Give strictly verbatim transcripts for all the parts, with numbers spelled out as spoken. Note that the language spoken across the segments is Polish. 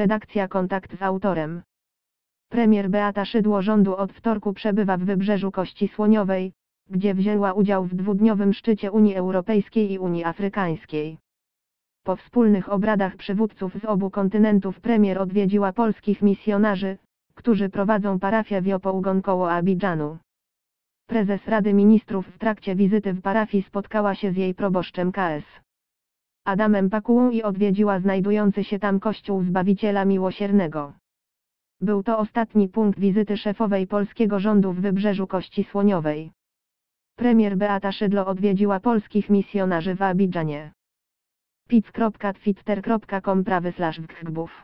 Redakcja Kontakt z autorem. Premier Beata Szydło rządu od wtorku przebywa w Wybrzeżu Kości Słoniowej, gdzie wzięła udział w dwudniowym szczycie Unii Europejskiej i Unii Afrykańskiej. Po wspólnych obradach przywódców z obu kontynentów premier odwiedziła polskich misjonarzy, którzy prowadzą parafię w Yopougon koło Abidżanu. Prezes Rady Ministrów w trakcie wizyty w parafii spotkała się z jej proboszczem K S Adamem Pakułą i odwiedziła znajdujący się tam Kościół Zbawiciela Miłosiernego. Był to ostatni punkt wizyty szefowej polskiego rządu w Wybrzeżu Kości Słoniowej. Premier Beata Szydło odwiedziła polskich misjonarzy w Abidżanie. pic kropka twitter kropka com prawy slash wkgbów.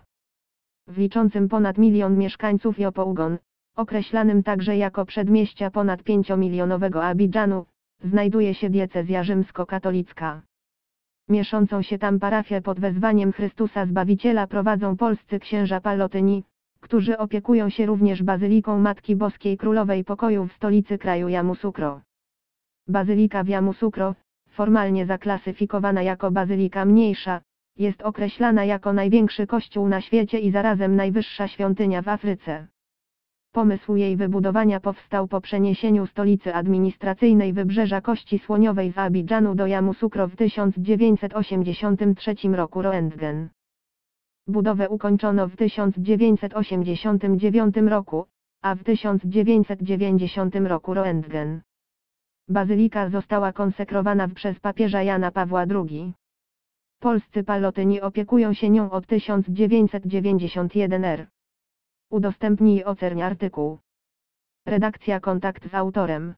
W liczącym ponad milion mieszkańców Yopougon, określanym także jako przedmieścia ponad pięciomilionowego Abidżanu, znajduje się diecezja rzymskokatolicka. Mieszącą się tam parafię pod wezwaniem Chrystusa Zbawiciela prowadzą polscy księża Pallotyni, którzy opiekują się również Bazyliką Matki Boskiej Królowej Pokoju w stolicy kraju Yamoussoukro. Bazylika w Yamoussoukro, formalnie zaklasyfikowana jako bazylika mniejsza, jest określana jako największy kościół na świecie i zarazem najwyższa świątynia w Afryce. Pomysł jej wybudowania powstał po przeniesieniu stolicy administracyjnej Wybrzeża Kości Słoniowej z Abidżanu do Yamoussoukro w tysiąc dziewięćset osiemdziesiątym trzecim roku Roentgen. Budowę ukończono w tysiąc dziewięćset osiemdziesiątym dziewiątym roku, a w tysiąc dziewięćset dziewięćdziesiątym roku Roentgen. Bazylika została konsekrowana przez papieża Jana Pawła drugiego. Polscy Pallotyni opiekują się nią od tysiąc dziewięćset dziewięćdziesiątego pierwszego roku. Udostępnij i oceń artykuł. Redakcja Kontakt z autorem.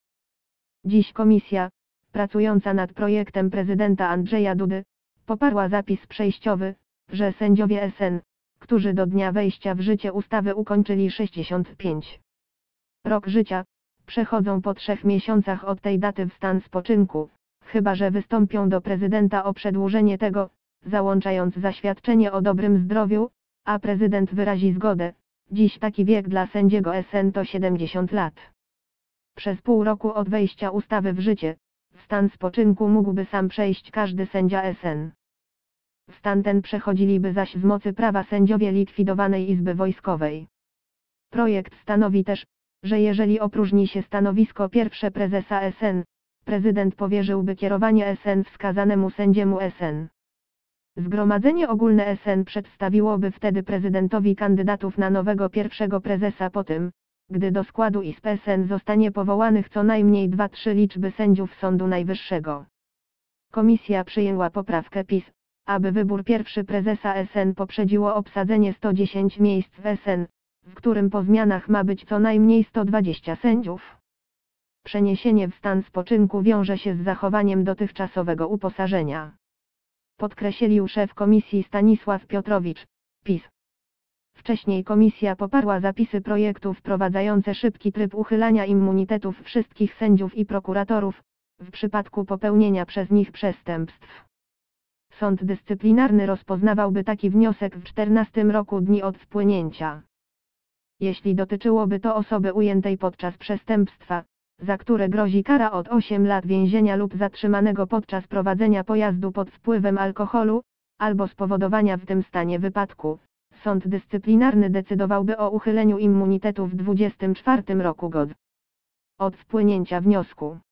Dziś komisja, pracująca nad projektem prezydenta Andrzeja Dudy, poparła zapis przejściowy, że sędziowie S N, którzy do dnia wejścia w życie ustawy ukończyli sześćdziesiąty piąty rok życia, przechodzą po trzech miesiącach od tej daty w stan spoczynku, chyba że wystąpią do prezydenta o przedłużenie tego, załączając zaświadczenie o dobrym zdrowiu, a prezydent wyrazi zgodę. Dziś taki wiek dla sędziego S N to siedemdziesiąt lat. Przez pół roku od wejścia ustawy w życie, w stan spoczynku mógłby sam przejść każdy sędzia S N. W stan ten przechodziliby zaś z mocy prawa sędziowie likwidowanej Izby Wojskowej. Projekt stanowi też, że jeżeli opróżni się stanowisko pierwsze prezesa S N, prezydent powierzyłby kierowanie S N wskazanemu sędziemu S N. Zgromadzenie Ogólne S N przedstawiłoby wtedy prezydentowi kandydatów na nowego pierwszego prezesa po tym, gdy do składu Izby S N zostanie powołanych co najmniej dwa trzy liczby sędziów Sądu Najwyższego. Komisja przyjęła poprawkę PiS, aby wybór pierwszy prezesa S N poprzedziło obsadzenie sto dziesięć miejsc w S N, w którym po zmianach ma być co najmniej sto dwadzieścia sędziów. Przeniesienie w stan spoczynku wiąże się z zachowaniem dotychczasowego uposażenia. Podkreślił szef komisji Stanisław Piotrowicz, PiS. Wcześniej komisja poparła zapisy projektu wprowadzające szybki tryb uchylania immunitetów wszystkich sędziów i prokuratorów, w przypadku popełnienia przez nich przestępstw. Sąd dyscyplinarny rozpoznawałby taki wniosek w czternastym roku dni od wpłynięcia. Jeśli dotyczyłoby to osoby ujętej podczas przestępstwa, za które grozi kara od ośmiu lat więzienia lub zatrzymanego podczas prowadzenia pojazdu pod wpływem alkoholu, albo spowodowania w tym stanie wypadku, sąd dyscyplinarny decydowałby o uchyleniu immunitetu w dwudziestym czwartym roku God od wpłynięcia wniosku.